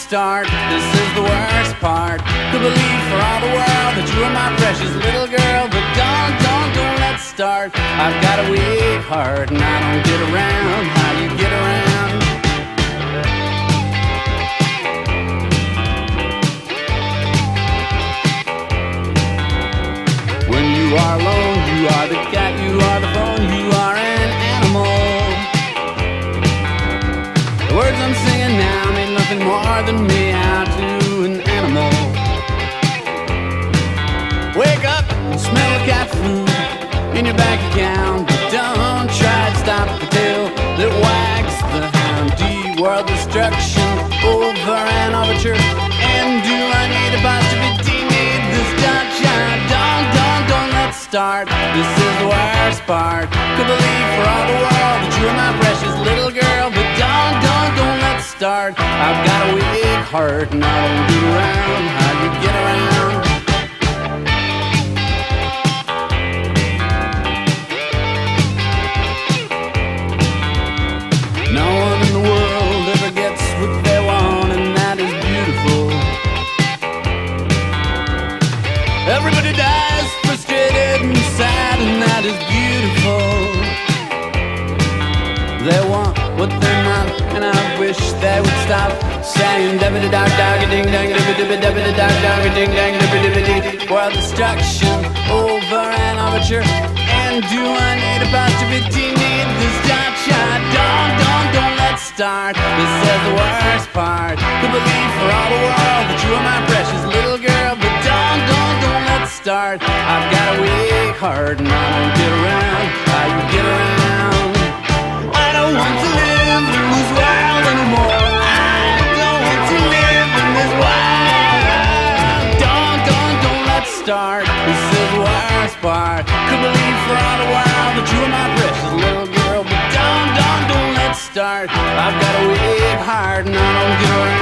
start. This is the worst part. Could believe for all the world that you are my precious little girl, but don't let's start. I've got a weak heart and I don't get around how you get around. When you are alone, you are the cat, you are the phone, you are an animal. The words I'm singing now mean nothing more than me out to an animal. Wake up and smell the cat food in your bank account, but don't try to stop the tail that wags the hound. D-world destruction over an overture. And do I need a positivity? Need this shot? Don't let's start. This is the worst part. Could believe for all the world that you are my precious little girl, but don't let's start. I've got a weak heart and I don't get around how you get around. No one in the world ever gets what they want, and that is beautiful. Everybody dies frustrated and sad, and that is beautiful. They want what they're not, and I wish they would stop saying dabba da dog ding dang dabba dabba dabba da dog ding dang dabba dabba dee. World destruction over an overture. And do I need a positivity? Need this shot? Don't let's start. This is the worst part. Could believe for all the world that you are my precious little girl, but don't let's start. I've got a weak heart and I don't get around how you get around. I don't want to live in this world anymore. I don't want to live in this world. Don't let's start. This is the worst part. Could believe for all the world that you are my precious little girl, but don't let's start. I've got a weak heart and I don't get around.